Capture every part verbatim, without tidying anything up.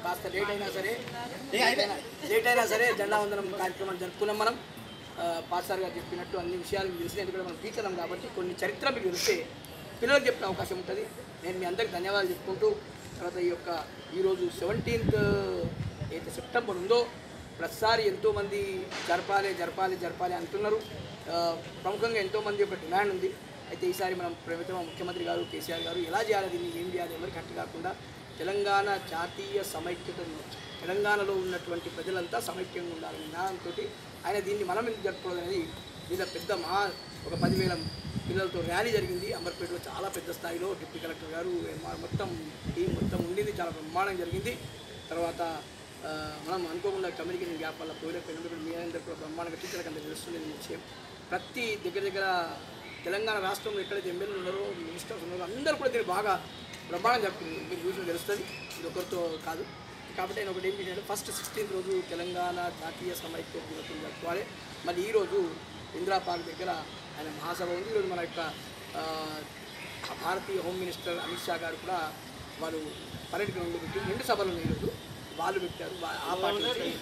కాస్త లేట్ అయినా సరే లేట్ అయినా సరే జెండా వందనం కార్యక్రమాన్ని జరుపుకున్నాం. మనం పాస్టర్ గారు చెప్పినట్టు అన్ని విషయాలు మీకు తెలిసిన ఎందుకంటే మనం టీచర్లం కాబట్టి కొన్ని చరిత్ర మీకు తెలిస్తే పిల్లలకు చెప్పే అవకాశం ఉంటుంది. నేను మీ అందరికి ధన్యవాదాలు చెప్పుకుంటూ తర్వాత ఈ యొక్క ఈరోజు సెవెంటీన్త్ అయితే సెప్టెంబర్ ఉందో ప్రతిసారి ఎంతోమంది జరపాలి జరపాలి జరపాలి అంటున్నారు. ప్రముఖంగా ఎంతోమంది యొక్క డిమాండ్ ఉంది. అయితే ఈసారి మనం ప్రభుత్వం ముఖ్యమంత్రి గారు కేసీఆర్ గారు ఎలా చేయాలి, దీన్ని ఏం చేయాలి, ఎవరికి కట్టు కాకుండా తెలంగాణ జాతీయ సమైక్యతను తెలంగాణలో ఉన్నటువంటి ప్రజలంతా సమైక్యంగా ఉండాలని నినాదంతో ఆయన దీన్ని మనం ఎందుకు జరుపుకోవడం అనేది మీద పెద్ద మహా ఒక పదివేల పిల్లలతో ర్యాలీ జరిగింది. అంబర్పేటలో చాలా పెద్ద స్థాయిలో డిప్యూటీ కలెక్టర్ గారు మొత్తం టీం మొత్తం ఉండింది. చాలా బ్రహ్మాండంగా జరిగింది. తర్వాత మనం అనుకోకుండా కమ్యూనికేషన్ గ్యాప్ వల్ల పోయినప్పుడు మీ అందరూ కూడా బ్రహ్మాండంగా టీచర్లకు అందరూ తెలుస్తుంది విషయం. ప్రతి దగ్గర దగ్గర తెలంగాణ రాష్ట్రంలో ఎక్కడైతే ఎమ్మెల్యేలు ఉన్నారో మినిస్టర్స్ ఉన్నారో అందరూ కూడా దీన్ని బాగా బ్రహ్మాండం జరుపుకుంది. మీకు చూసి తెలుస్తుంది, ఇది ఒకరితో కాదు. కాబట్టి నేను ఒకటి ఏం చేశాను, ఫస్ట్ సిక్స్టీన్త్ రోజు తెలంగాణ జాతీయ సమైక్య దినోత్సవం జరుపుకోవాలి. మళ్ళీ ఈరోజు ఇందిరా పార్క్ దగ్గర ఆయన మహాసభ ఉంది. ఈరోజు మన యొక్క భారతీయ హోమ్ మినిస్టర్ అమిత్ షా గారు కూడా వాళ్ళు పర్యటన పెట్టి రెండు సభలు ఉన్నాయి. ఈరోజు వాళ్ళు పెట్టారు. ఆ పార్టీ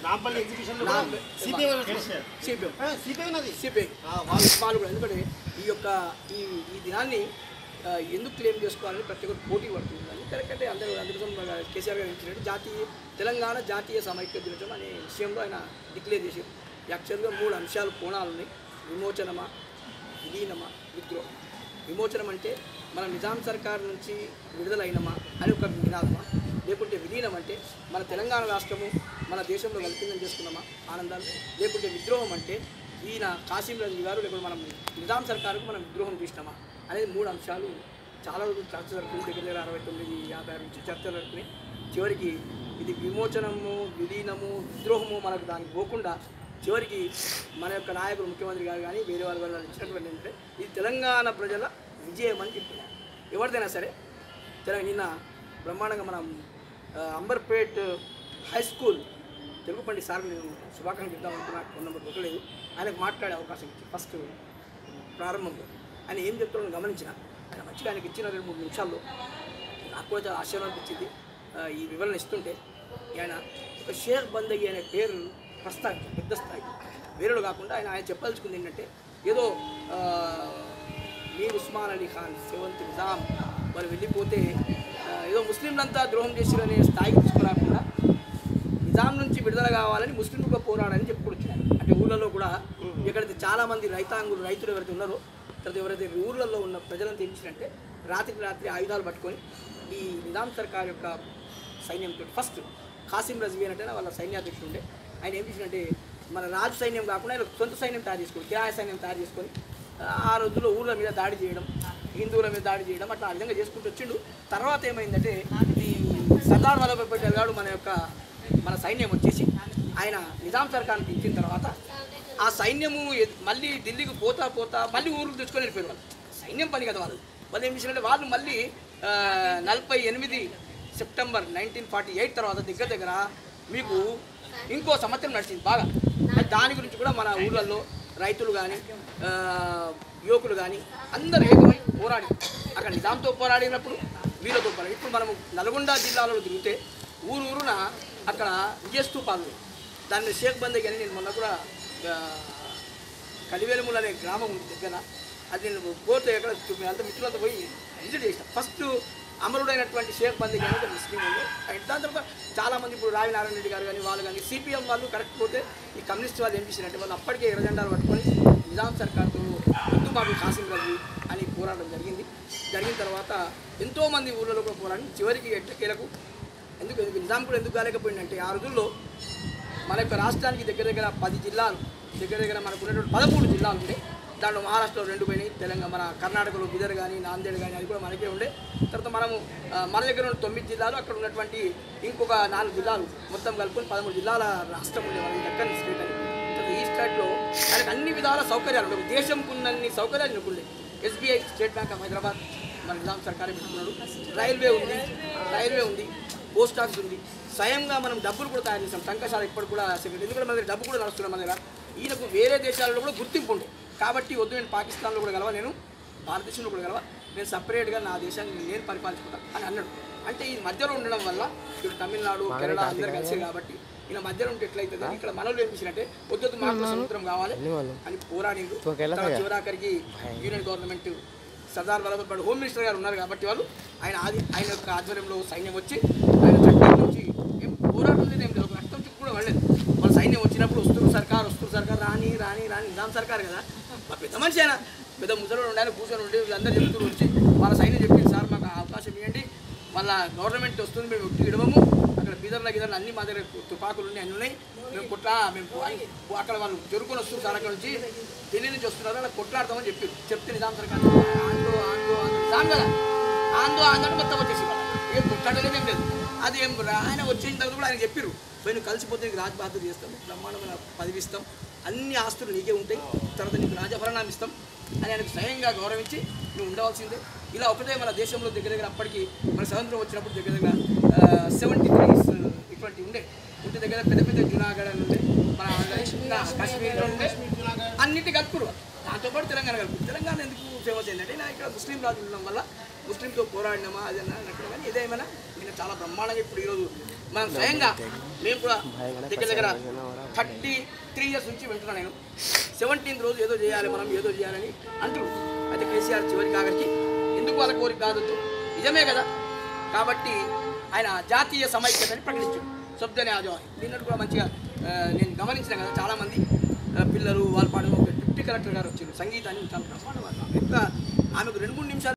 సిపిఐ వాళ్ళు కూడా ఎందుకంటే ఈ యొక్క ఈ ఈ దినాన్ని ఎందుకు క్లెయిమ్ చేసుకోవాలని ప్రతి ఒక్కరు పోటీ పడుతుంది. కరెక్ట్ అంటే అందరూ అందుకోసం కేసీఆర్ గారు ఇచ్చినట్టు జాతీయ తెలంగాణ జాతీయ సమైక్య దినోత్సవం అనే విషయంలో ఆయన డిక్లేర్ చేశారు. యాక్చువల్గా మూడు అంశాలు కోణాలు ఉన్నాయి. విమోచనమా, విలీనమా, విద్రోహం. విమోచనం అంటే మన నిజాం సర్కార్ నుంచి విడుదలైనమా అని ఒక నినాదమా, లేకుంటే విలీనం అంటే మన తెలంగాణ రాష్ట్రము మన దేశంలో కలిపిందని చేసుకున్నామా ఆనందాలు, లేకుంటే విద్రోహం అంటే ఈయన కాసిం రజీ గారు లేకుంటే మనం నిజాం సర్కారుకు మనం విద్రోహం చూసినామా అనేది మూడు అంశాలు చాలా రోజులు చర్చ జరుగుతుంది. దగ్గర దగ్గర అరవై తొమ్మిది యాభై ఆరు నుంచి చర్చ జరుగుతున్నాయి. చివరికి ఇది విమోచనము, విలీనము, విద్రోహము మనకు దానికి పోకుండా చివరికి మన యొక్క నాయకులు ముఖ్యమంత్రి గారు కానీ వేరే వాళ్ళ వాళ్ళు ఇచ్చినటువంటి ఏంటంటే ఇది తెలంగాణ ప్రజల విజయం అని చెప్పినారు. ఎవరిదైనా సరే తెలంగాణ నిన్న బ్రహ్మాండంగా మనం Amberpet high school Telugu pandit sir నేను శుభాకాంక్షలు చెప్తాం అనుకున్నా, ఫోన్ నెంబర్ దొరకలేదు. ఆయనకు మాట్లాడే అవకాశం ఇచ్చి ఫస్ట్ ప్రారంభంలో ఆయన ఏం చెప్తాడో గమనించిన ఆయన మంచిగా ఆయనకి ఇచ్చిన రెండు మూడు నిమిషాల్లో నాకు కూడా చాలా ఆశ్చర్యం అనిపించింది. ఈ వివరణ ఇస్తుంటే ఆయన ఒక షేక్ బందగి అనే పేరు ప్రస్తావించారు పెద్ద స్థాయి. వేరేలో కాకుండా ఆయన ఆయన చెప్పదలుచుకుంది ఏంటంటే ఏదో మీర్ ఉస్మాన్ అలీ ఖాన్ సెవెంత్ నిజాం వాళ్ళు వెళ్ళిపోతే ఏదో ముస్లింలంతా ద్రోహం చేసిరనే స్థాయికి తీసుకురాకుండా నిజాం నుంచి విడుదల కావాలని ముస్లింలుగా పోరాడని చెప్పుకొచ్చారు. అంటే ఊళ్ళలో కూడా ఎక్కడైతే చాలామంది రైతాంగులు రైతులు ఎవరైతే ఉన్నారో తర్వాత ఎవరైతే ఊళ్ళల్లో ఉన్న ప్రజలను తెప్పించినట్టే రాత్రికి రాత్రి ఆయుధాలు పట్టుకొని ఈ నిజాం సర్కార్ యొక్క సైన్యంతో ఫస్ట్ కాసిం రజ్వీ అంటే వాళ్ళ సైన్యాధ్యక్షుడు ఉండే ఆయన ఏం చేసినట్టే మన రాజు సైన్యం కాకుండా ఆయన సొంత సైన్యం తయారు చేసుకొని కిరాయ సైన్యం తయారు చేసుకొని ఆ రోజుల్లో ఊళ్ళ మీద దాడి చేయడం, హిందువుల మీద దాడి చేయడం అట్లా ఆ విధంగా చేసుకుంటూ వచ్చిండు. తర్వాత ఏమైందంటే ఈ సర్దార్ వల్లభాయ్ పటేల్ గారు మన యొక్క మన సైన్యం వచ్చేసి ఆయన నిజాం సర్కార్ని దించిన తర్వాత ఆ సైన్యము మళ్ళీ ఢిల్లీకి పోతా పోతా మళ్ళీ ఊరికి తెచ్చుకొని వెళ్ళిపోయారు. వాళ్ళు సైన్యం పని కదా వాళ్ళు వాళ్ళు ఏం చేసినట్టే వాళ్ళు మళ్ళీ నలభై ఎనిమిది సెప్టెంబర్ నైన్టీన్ ఫార్టీ ఎయిట్ తర్వాత దగ్గర దగ్గర మీకు ఇంకో సంవత్సరం నడిచింది బాగా. దాని గురించి కూడా మన ఊళ్ళల్లో రైతులు కానీ యువకులు కానీ అందరూ ఏకమై పోరాడి అక్కడ నిజాంతో పోరాడినప్పుడు వీళ్ళతో పోరాడి ఇప్పుడు మనము నల్గొండ జిల్లాలో తిరిగితే ఊరు ఊరున అక్కడ విజయస్తూపాలు దాన్ని షేక్ బందగి అని నేను మొన్న కూడా కలివేలుములు అనే గ్రామం ఉంది దగ్గర అది నేను పోతే ఎక్కడ అంత మిత్రులతో పోయి విజిట్ చేసిన. ఫస్ట్ అమరుడైనటువంటి షేక్ బందగి అనేది ముస్లిం ఉంది. దాని తర్వాత చాలామంది ఇప్పుడు రావి నారాయణ రెడ్డి గారు కానీ వాళ్ళు కానీ సిపిఎం వాళ్ళు కరెక్ట్ పోతే ఈ కమ్యూనిస్ట్ వాళ్ళు ఏం చేసినట్టే వాళ్ళు అప్పటికే ఎర్రజెండాలు పట్టుకొని నిజాం సర్కార్తో వద్దు మాకు కాసిం రజ్వీ అని పోరాటం జరిగింది. జరిగిన తర్వాత ఎంతోమంది ఊళ్ళలో కూడా పోరాడి చివరికి ఎట్టకేలకు ఎందుకు ఎందుకు నిజాం కూడా ఎందుకు కాలేకపోయిందంటే ఆ రోజుల్లో మన యొక్క రాష్ట్రానికి దగ్గర దగ్గర పది జిల్లాలు దగ్గర దగ్గర మనకు ఉన్నటువంటి పదమూడు జిల్లాలు ఉండే. దాంట్లో మహారాష్ట్రలో రెండు పోయినాయి, తెలంగాణ మన కర్ణాటకలో బిదర్ కానీ నాందేడ్ కానీ అది కూడా మనకే ఉండే. తర్వాత మనము మన దగ్గర ఉన్న తొమ్మిది జిల్లాలు అక్కడ ఉన్నటువంటి ఇంకొక నాలుగు జిల్లాలు మొత్తం కలుపుకొని పదమూడు జిల్లాల రాష్ట్రం ఉండే మన దక్కన్ స్టేట్ అని. తర్వాత ఈ స్టేట్లో ఆయనకు అన్ని విధాల సౌకర్యాలు ఉండవు. దేశంకు ఉన్నన్ని సౌకర్యాలు ఉండే. SBI State Bank of Hyderabad మన నిజాం సర్కారే పెట్టుకున్నాడు. రైల్వే ఉంది రైల్వే ఉంది పోస్ట్ ఆఫీస్ ఉంది. స్వయంగా మనం డబ్బులు కూడా తయారు చేస్తాం. టంకశాల ఇప్పుడు కూడా ఎందుకంటే మన దగ్గర డబ్బు కూడా నడుస్తున్నాం. మన దగ్గర ఈయనకు వేరే దేశాలలో కూడా గుర్తింపు ఉండే కాబట్టి వద్దు నేను పాకిస్తాన్లో కూడా గెలవ, నేను భారతదేశంలో కూడా గెలవ, నేను సపరేట్గా నా దేశాన్ని నేను పరిపాలించుకుంటాను అని అన్నాడు. అంటే ఈ మధ్యలో ఉండడం వల్ల ఇప్పుడు తమిళనాడు కేరళ అందరు కలిసే కాబట్టి ఇలా మధ్యలో ఉంటే ఎట్లయితుంది ఇక్కడ మనలో ఏమిచ్చినట్టే పొద్దుతు మాకు సముద్రం కావాలి అని పోరాడిండు. చివరాఖరికి union government Sardar Vallabhbhai Patel home minister గారు ఉన్నారు కాబట్టి వాళ్ళు ఆయన ఆది ఆయన యొక్క ఆధ్వర్యంలో సైన్యం వచ్చి ఆయన చట్టం నుంచి ఏం పోరాటం ఏం లేదు, ఒక రక్తం చుట్టూ కూడా వెళ్ళలేదు. వాళ్ళ సైన్యం వచ్చినప్పుడు వస్తున్నారు సర్కార్ వస్తున్నారు సర్కార్ రాని రాని రాని నిజాం సర్కార్ కదా, మా పెద్ద మనిషి అయినా పెద్ద ముసలు ఉండాలి కూర్చొని ఉండి వీళ్ళందరూ చెప్తూ వచ్చి వాళ్ళ సైన్యం చెప్పింది సార్ మాకు అవకాశం ఇవ్వండి, మళ్ళీ గవర్నమెంట్ వస్తుంది మేము ఒట్టి ఇడవము, అక్కడ బీదర్ల గిదర్లు అన్ని మా దగ్గర తుపాకులు ఉన్నాయి అన్నీ ఉన్నాయి, మేము కొట్లా మేము అక్కడ వాళ్ళు జరుపుకొని వస్తున్నారు సార్ అక్కడ నుంచి ఢిల్లీ నుంచి వస్తున్నారు అలా కొట్లాడతామని చెప్పారు. చెప్తే నిజాం సర్కార్ ఆంధ్రో ఆంధ్రో ఆంధ్రో నిజాం కదా ఆంధ్రో ఆంధ్రో మొత్తం వచ్చేసి ఏం కొట్లాడలేదు ఏం లేదు. అది ఏం ఆయన వచ్చేసిన తర్వాత కూడా ఆయన చెప్పారు మేము కలిసిపోతే నీకు రాజబాధ్యత చేస్తాం, బ్రహ్మాండమైన పదవి ఇస్తాం, అన్ని ఆస్తులు నీకే ఉంటాయి, తర్వాత నీకు రాజభరణాన్ని ఇస్తాం అని ఆయనకు స్వయంగా గౌరవించి నువ్వు ఉండవలసిందే. ఇలా ఒకటే మన దేశంలో దగ్గర దగ్గర అప్పటికి మన స్వతంత్రం వచ్చినప్పుడు దగ్గర దగ్గర సెవెంటీ త్రీస్ ఇటువంటి ఉండే ఉంటే దగ్గర పెద్ద పెద్ద జునాగఢ్ అని ఉండే, మన కాశ్మీర్లో ఉండే, అన్నిటి కలుపురు. దాంతోపాటు తెలంగాణ కలుపు. తెలంగాణ ఎందుకు ఫేమస్ అయిందంటే నా ఇక్కడ ముస్లిం రాజు ఉండడం వల్ల ముస్లింతో పోరాడినామా అది అన్నట్టు, కానీ ఏదేమైనా నేను చాలా బ్రహ్మాండంగా ఇప్పుడు ఈరోజు మనం స్వయంగా మేము కూడా దగ్గర దగ్గర థర్టీ త్రీ ఇయర్స్ నుంచి వింటున్నాను నేను. సెవెంటీన్త్ రోజు ఏదో చేయాలి మనం ఏదో చేయాలని అంటారు. అయితే కేసీఆర్ చివరి కాగరికి ఎందుకు వాళ్ళ కోరిక కాదు నిజమే కదా, కాబట్టి ఆయన జాతీయ సమైక్యతని ప్రకటించాడు. శబ్దనే ఆజో దీన్నట్టు కూడా మంచిగా నేను గమనించిన కదా చాలామంది పిల్లలు వాళ్ళు పాడిన డిప్యూటీ కలెక్టర్ గారు వచ్చారు సంగీతాన్ని చాలా బ్రహ్మాండం. ఎంత ఆమెకు రెండు మూడు నిమిషాలు